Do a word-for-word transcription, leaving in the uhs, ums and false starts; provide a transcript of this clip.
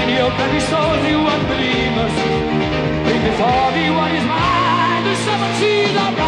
and yoke that restores you unbelievers. Bring before me what is mine, the seven seas of